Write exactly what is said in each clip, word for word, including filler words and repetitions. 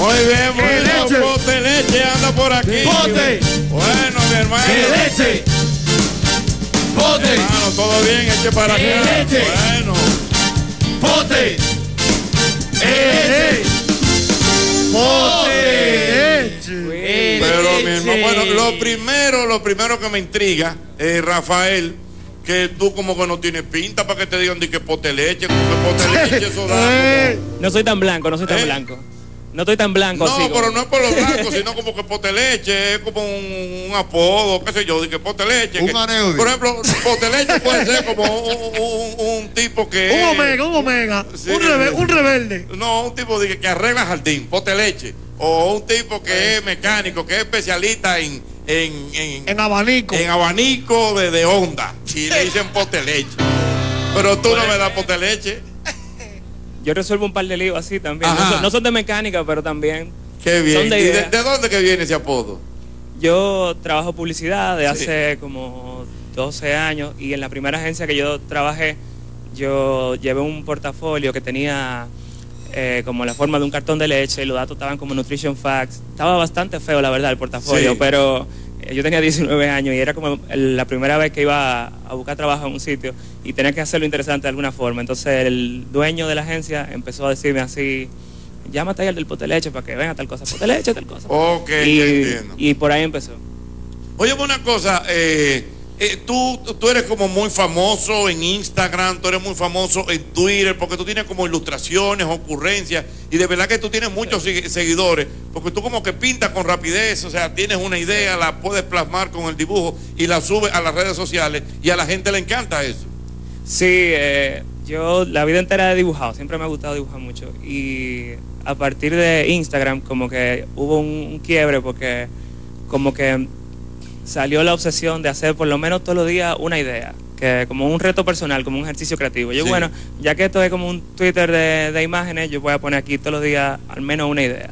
Muy bien, bueno, Pote Leche anda por aquí. Pote. Bueno, mi hermano. ¡Que leche! ¡Pote! Hermano, todo bien, eche para acá. Leche. Bueno. ¡Pote! ¡Eh! ¡Pote! Pero mi hermano, bueno, lo primero, lo primero que me intriga, eh, Rafael, que tú como que no tienes pinta para que te digan de que Pote Leche, como que Pote Leche, eso da como... No soy tan blanco, no soy tan ¿Eh? blanco. No estoy tan blanco. No, así, pero como... no es por los blancos, sino como que Pote Leche es como un, un apodo, qué sé yo, de que Pote Leche. Un que, aneudio. por ejemplo, Pote Leche puede ser como un, un, un tipo que... Un omega, un omega, Sí. un, rebe un rebelde. No, un tipo de que, que arregla jardín, Pote Leche. O un tipo que es mecánico, que es especialista en... En, en, En abanico. en abanico de, de onda. Y le dicen Pote Leche. Pero tú no me das Pote Leche. Yo resuelvo un par de líos así también. No Ajá. son, no son de mecánica, pero también. Qué bien. Son de ¿Y de, idea. de dónde que viene ese apodo? Yo trabajo publicidad de Sí. hace como doce años y en la primera agencia que yo trabajé, yo llevé un portafolio que tenía eh, como la forma de un cartón de leche y los datos estaban como Nutrition Facts. Estaba bastante feo, la verdad, el portafolio, Sí. pero eh, yo tenía diecinueve años y era como el- la primera vez que iba a, a buscar trabajo en un sitio y tenía que hacerlo interesante de alguna forma. Entonces el dueño de la agencia empezó a decirme así: llámate ahí al del Pote Leche para que venga tal cosa, Pote Leche, tal cosa. Ok, y, te entiendo. y por ahí empezó. Oye, una cosa, eh, eh, tú, tú eres como muy famoso en Instagram, tú eres muy famoso en Twitter, porque tú tienes como ilustraciones, ocurrencias, y de verdad que tú tienes muchos segui- seguidores, porque tú como que pintas con rapidez, o sea, tienes una idea, la puedes plasmar con el dibujo y la subes a las redes sociales, y a la gente le encanta eso. Sí, eh, yo la vida entera he dibujado, siempre me ha gustado dibujar mucho y a partir de Instagram como que hubo un, un quiebre porque como que salió la obsesión de hacer por lo menos todos los días una idea, que como un reto personal, como un ejercicio creativo. Yo Sí. bueno, ya que esto es como un Twitter de, de imágenes, yo voy a poner aquí todos los días al menos una idea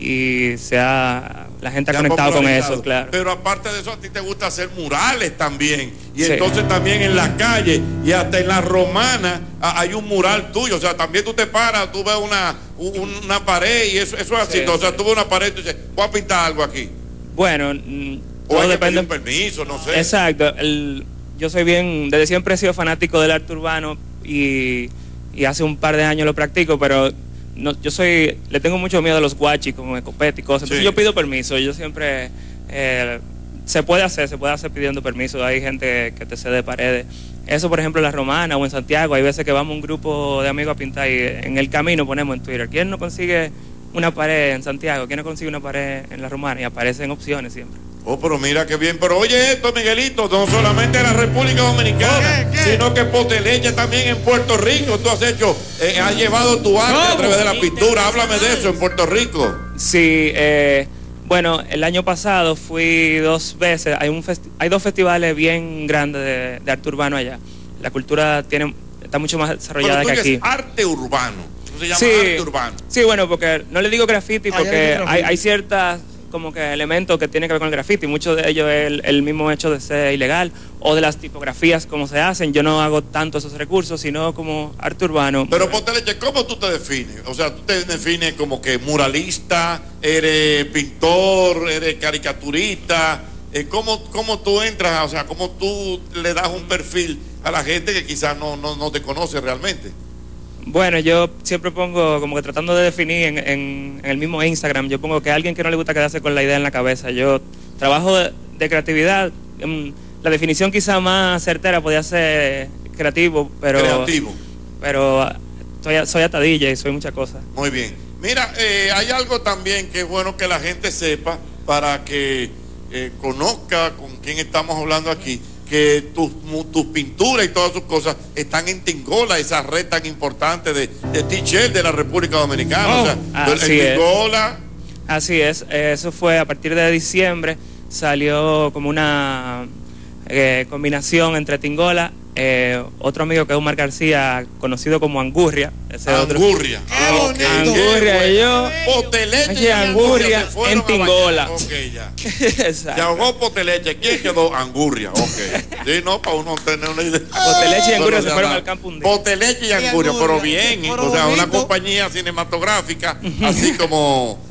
y sea la gente ha Se ha conectado con popularizado. eso, claro. Pero aparte de eso, a ti te gusta hacer murales también. Y Sí. entonces también en la calle y hasta en la romana ah, hay un mural tuyo. O sea, también tú te paras, tú ves una, un- una pared y eso, eso es así. Sí, o sea, sí. tú ves una pared y tú dices, voy a pintar algo aquí. Bueno, mm, O todo hay que depende. pedir un permiso, no sé. Exacto. El- yo soy bien, desde siempre he sido fanático del arte urbano y, y hace un par de años lo practico, pero no, yo soy, le tengo mucho miedo a los guachis como escopeta y cosas. Entonces Sí. yo pido permiso. Yo siempre eh, se puede hacer, se puede hacer pidiendo permiso. Hay gente que te cede paredes. Eso, por ejemplo, en La Romana o en Santiago, hay veces que vamos un grupo de amigos a pintar y en el camino ponemos en Twitter, ¿quién no consigue una pared en Santiago? ¿Quién no consigue una pared en La Romana? Y aparecen opciones siempre. Oh, pero mira qué bien. Pero oye esto, Miguelito, no solamente en la República Dominicana, ¿Qué? ¿Qué? sino que Pote Leche también en Puerto Rico. Tú has hecho, eh, has llevado tu arte a través de la pintura. Háblame de eso en Puerto Rico. Sí, eh, bueno, el año pasado fui dos veces. Hay un festi- hay dos festivales bien grandes de, de arte urbano allá. La cultura tiene está mucho más desarrollada Pero tú que dices aquí. arte urbano. Eso se llama Sí, arte urbano. sí, bueno, porque no le digo graffiti Ah, ya porque dice graffiti. hay, hay ciertas como que elementos que tienen que ver con el graffiti. Muchos de ellos es el, el mismo hecho de ser ilegal o de las tipografías como se hacen. Yo no hago tanto esos recursos, sino como arte urbano. Pero Pote Leche, ¿cómo tú te defines? O sea, tú te defines como que muralista, eres pintor, eres caricaturista. Eh, ¿cómo, ¿Cómo tú entras? O sea, ¿cómo tú le das un perfil a la gente que quizás no, no, no te conoce realmente? Bueno, yo siempre pongo, como que tratando de definir en, en- en el mismo Instagram, yo pongo que a alguien que no le gusta quedarse con la idea en la cabeza. Yo trabajo de, de creatividad. mm, La definición quizá más certera podría ser creativo, pero, Creativo. pero soy, soy hasta D J y soy muchas cosas. Muy bien. Mira, eh, hay algo también que es bueno que la gente sepa para que eh, conozca con quién estamos hablando aquí, que tus, mu- tus pinturas y todas sus cosas están en Tingola, esa red tan importante de, de t-shirt de la República Dominicana. Oh, o sea, así en es. Tingola. Así es, eh, eso fue a partir de diciembre, salió como una eh, combinación entre Tingola, eh, otro amigo que es Omar García, conocido como Angurria. Ese otro. Angurria. Qué Ah, ok. bonito. Angurria y yo. Pote Leche Oye, y Angurria se fueron en a Tingola. bañar. Ok, ya. Exacto. Se ahogó Pote Leche. ¿Quién quedó? Angurria. Ok. Sí, no, para uno tener una idea. Pote Leche y Angurria Pero se fueron ya al campo un día. Pote Leche y Angurria, pero bien. Pero O sea, una bonito. compañía cinematográfica, así como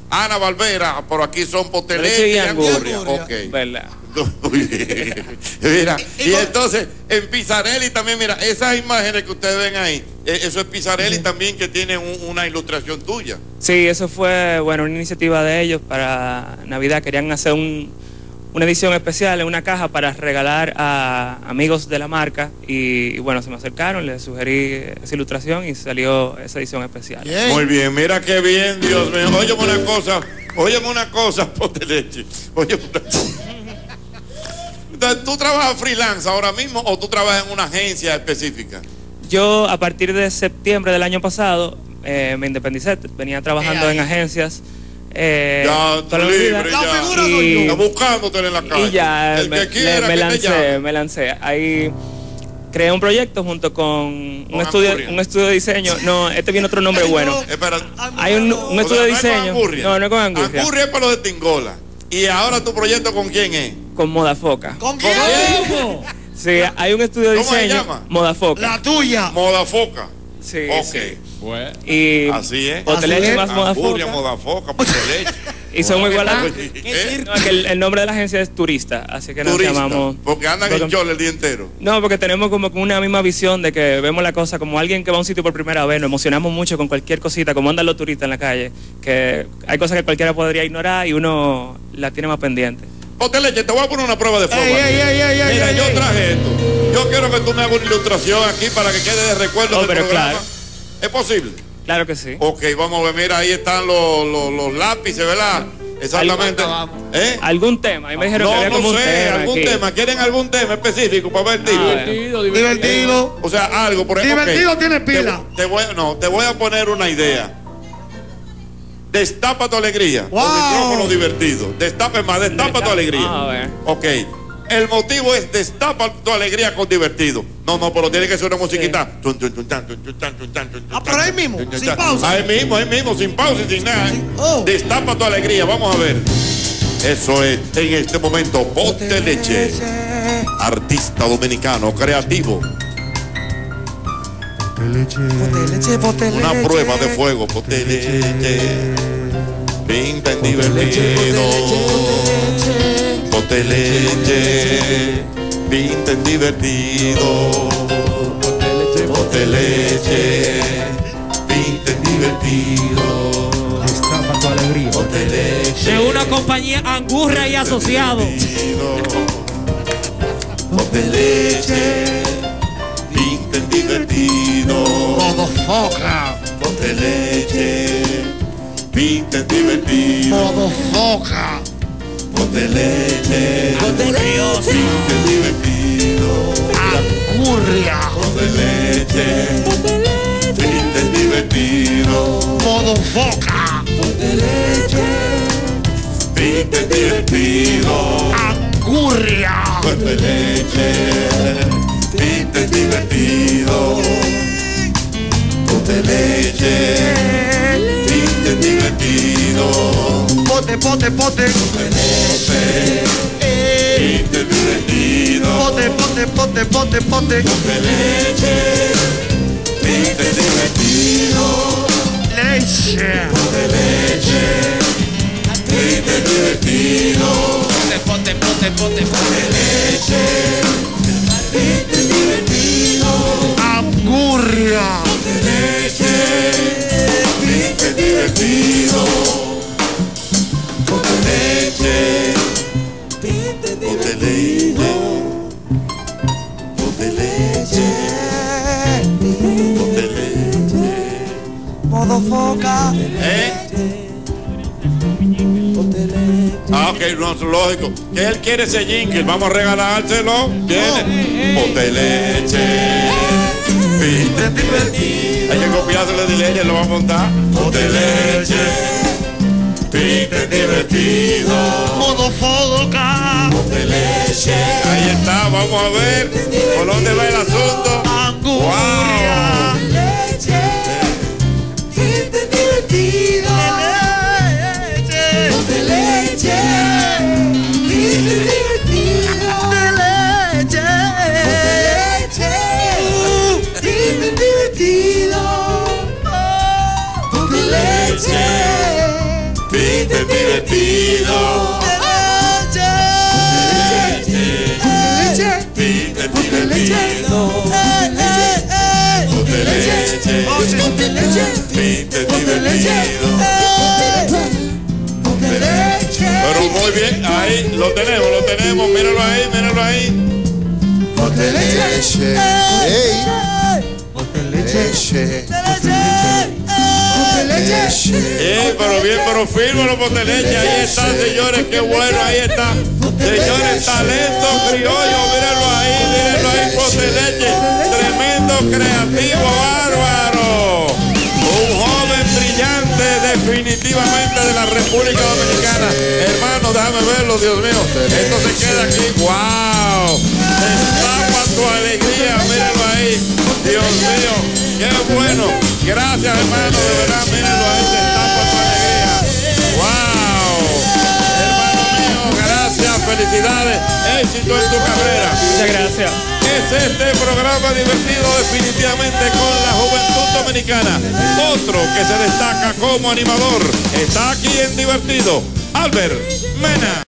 Ana Valvera, por aquí son Pote Leche Leche y y angurria. angurria. Ok. ¿Verdad? Muy bien. Mira, y entonces en Pizzarelli también, mira, esas imágenes que ustedes ven ahí, eh, eso es Pizzarelli también que tiene un- una ilustración tuya. Sí, eso fue, bueno, una iniciativa de ellos para Navidad. Querían hacer un, una edición especial en una caja para regalar a amigos de la marca y, y bueno, se me acercaron, les sugerí esa ilustración y salió esa edición especial. Bien. Muy bien, mira qué bien, Dios mío. Óyeme una cosa, óyeme una cosa, Pote Leche. Óyeme una cosa. Entonces, ¿tú trabajas freelance ahora mismo o tú trabajas en una agencia específica? Yo a partir de septiembre del año pasado eh, me independicé, venía trabajando Eh, en agencias. Eh, Ya, toda la libre, vida. La ya. figura soy Y- yo. Está buscándote en la calle. Y ya El me, que quiera, me que te lancé, llame. me lancé. Ahí creé un proyecto junto con un Con estudio, Angurria. un estudio de diseño. No, este viene otro nombre bueno. Espera. Hay un, un O sea, estudio de no es con diseño. Angurria. No, no es con Angurria. Angurria es para los de Tingola. Y ahora tu proyecto con quién es. Con Moda Foca. ¿Con ¿Con quién? quién? Sí, hay un estudio de ¿Cómo se diseño. llama? Moda Foca. La tuya. Moda Foca. Sí, Ok. sí. Bueno. Y Así es. Poteleche Así es. más Moda Angurria, Foca. Moda Foca, Pote Leche. Y son muy igual a... ¿Eh? No, es que el, el nombre de la agencia es Turista, así que nos Turista, llamamos... porque andan en porque- chole el día entero. No, porque tenemos como que una misma visión de que vemos la cosa como alguien que va a un sitio por primera vez, nos emocionamos mucho con cualquier cosita, como andan los turistas en la calle, que hay cosas que cualquiera podría ignorar y uno la tiene más pendiente. Pote Leche, te voy a poner una prueba de fuego. Ey, aquí. ey, ey, ey, ey, Mira, ey, yo ey. traje esto. Yo quiero que tú me hagas una ilustración aquí para que quede de recuerdo Oh, del pero programa. claro. ¿Es posible? Claro que sí. Ok, vamos a ver, mira, ahí están los, los, los lápices, ¿verdad? Exactamente. ¿Eh? ¿Algún tema? Ahí me dijeron que No, había como no un sé, tema algún aquí. tema. ¿Quieren algún tema específico para ver? Ah, Divertido, divertido. Divertido. O sea, algo, por ejemplo. Divertido ok. tiene Te- pila. Te, voy, no, te voy a poner una idea. Destapa tu alegría. Wow. Con micrófono divertido. Destapa, más, destapa tu alegría. Ah, a ver. Ok. El motivo es destapa tu alegría con divertido. No, no, pero tiene que ser una musiquita. Ah, pero ahí mismo, sin pausa. Ahí mismo, ahí mismo, sin pausa y sin nada. Oh. Destapa tu alegría, vamos a ver. Eso es, en este momento, Pote Leche, artista dominicano, creativo. Pote leche, pote Una leche. prueba de fuego, Pote Leche. Pinta en divertido. Pote Leche. Pinta en divertido. Pote Leche. Pinta en divertido. Destapa tu alegría. Pote Leche. De una compañía Angurria y Asociados. Pote Leche. Pinta en divertido. Modo foca. Pote Leche. Pinta en divertido. Modo foca. Pote Leche. Angurrioso. Pinta en divertido. Angurria. Pote Leche. Pinta en divertido. Modo foca. Pinta en divertido. Angurria. Pote Leche. Pinta en divertido. Pote Leche. Pinta en divertido. Pote, pote, pote. Eh. Pinta en divertido. Pote, pote, pote, pote, pote. Pote Leche. Pinta en divertido. Leche. Pote Leche. Pinta en divertido. Pote, pote, pote, pote. Leche. Pinta en divertido. Angurria. Leche. Pinta en divertido. Pote Leche. Pote Leche. Pote Leche. Pote Leche. Modo foca. ¿Eh? Ah, ok, no, es lógico. Que él quiere ese jingle, vamos a regalárselo. Viene. Pote Leche. Pinta en divertido. Hay que copiárselo de leche, lo va a montar. Pote Leche. Pinta en divertido. Modo foca. Pote Leche. Ahí está, vamos a ver por dónde va el asunto. Angurria. Wow. Pinta divertido. Leche. De leche. Pinta divertido. De leche. De leche. Pinta divertido. De leche. Pite divertido. Pite divertido. Ponte leche. Ponte leche. Pite divertido. Ponte leche. Pero muy bien, ahí lo tenemos, lo tenemos. Míralo ahí, míralo ahí. Ponte leche. Ey. Ponte leche. Eh, pero bien, pero fírmalo, ponte leche. Ahí está, señores, qué bueno, ahí está. Señores, talento criollo, mírenlo ahí, mírenlo ahí, ponte leche. Tremendo, creativo, bárbaro. Un joven brillante, definitivamente de la República Dominicana. Hermano, déjame verlo, Dios mío. Esto se queda aquí. ¡Wow! Destapa tu alegría, mírenlo ahí. Dios mío, qué bueno. Gracias, hermano, de verdad, mírenlo ahí, destapa tu alegría. ¡Wow! Hermano mío, gracias, felicidades, éxito en tu carrera. Muchas gracias. Es este programa divertido definitivamente con la juventud dominicana. Otro que se destaca como animador está aquí en Divertido, Albert Mena.